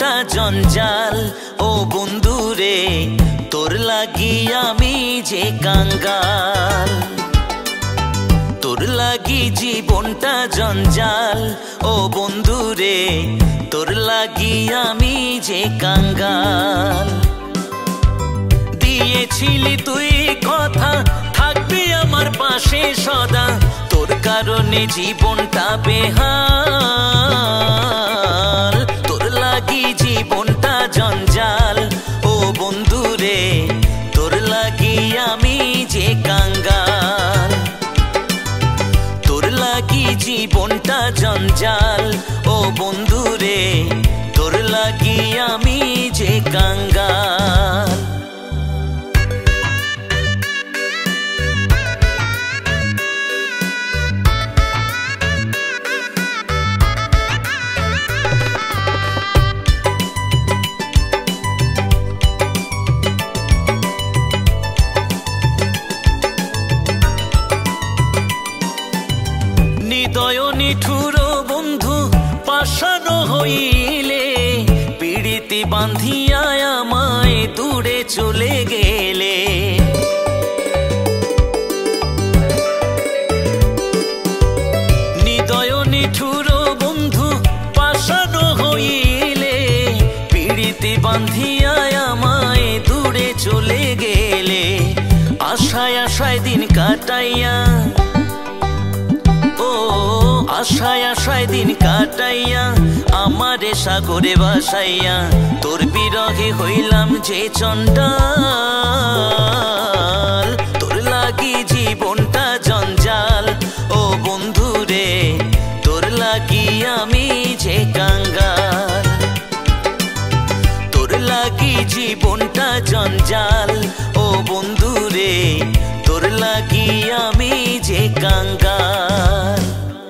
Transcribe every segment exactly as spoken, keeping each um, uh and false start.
জীবনটা জঞ্জাল ও বন্ধুরে তোর লাগি আমি যে কাঙ্গাল। তোর লাগি জীবনটা জঞ্জাল ও বন্ধুরে তোর লাগি আমি যে কাঙ্গাল। দিয়েছিলি তুই কথা থাকবি আমার পাশে সদা, তোর কারণে জীবনটা বেহাল। তোর লাগি জীবনটা জঞ্জাল ও বন্ধুরে তোর লাগি আমি যে কাঙ্গাল। তোর লাগি জীবনটা জঞ্জাল ও বন্ধুরে তোর লাগি আমি যে কাঙ্গাল। হৃদয় নিঠুর বন্ধু পাষাণ হইলে, পিড়িতে বাঁধিয়া আমায় দূরে চলে গেলে। হৃদয় নিঠুর বন্ধু পাষাণ হইলে, পিড়িতে বাঁধিয়া আমায় দূরে চলে গেলে। আশায় আশায় দিন কাটাইয়া, আশায় আশায় দিন কাটাইয়া আমারে সাগরে ভাসাইয়া, তোর বিরহে হইলাম যে চণ্ডাল। তোর লাগি জীবনটা জঞ্জাল ও বন্ধুরে তোর লাগি আমি যে কাঙ্গাল। তোর লাগি জীবনটা জঞ্জাল ও বন্ধুরে তোর লাগি আমি যে কাঙ্গাল।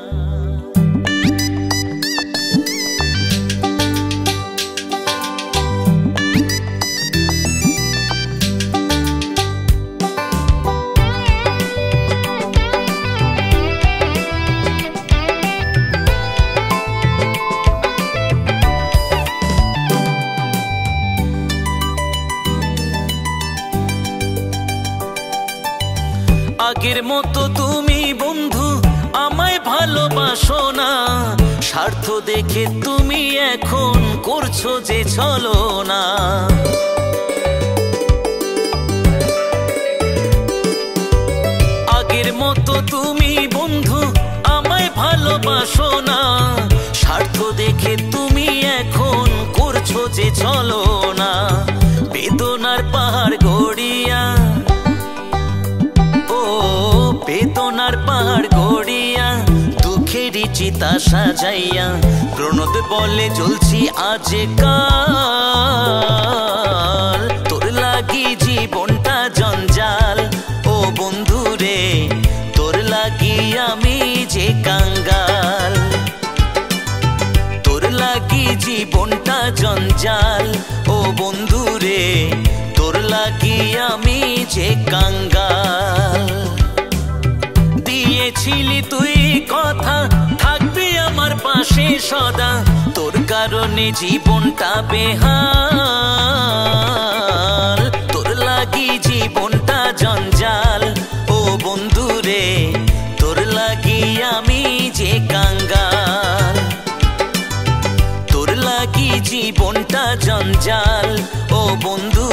আগের মতো তুমি বন্ধু আমায় ভালোবাসো না, স্বার্থ দেখে তুমি এখন করছো যে ছলনা। আগের মতো তুমি বন্ধু আমায় ভালোবাসো না, স্বার্থ দেখে তুমি এখন করছো যে ছলনা। বেদনার পাহাড় গড়িয়া, বেদনার পাহাড় গড়িয়া দুঃখেরই চিতা সাজাইয়া, প্রণত বলে জ্বলছি আজ কাল। তোর লাগি জীবনটা জঞ্জাল ও বন্ধুরে তোর লাগি আমি যে কাঙ্গাল। তোর লাগি জীবনটা জঞ্জাল ও বন্ধুরে তোর লাগি আমি যে কাঙ্গাল। দিয়েছিলি তুই কথা থাকবি আমার পাশে সদা, তোর কারণে জীবনটা বেহাল। তোর লাগি জীবনটা জঞ্জাল ও বন্ধুরে তোর লাগি আমি যে কাঙ্গাল। তোর লাগি জীবনটা জঞ্জাল ও বন্ধু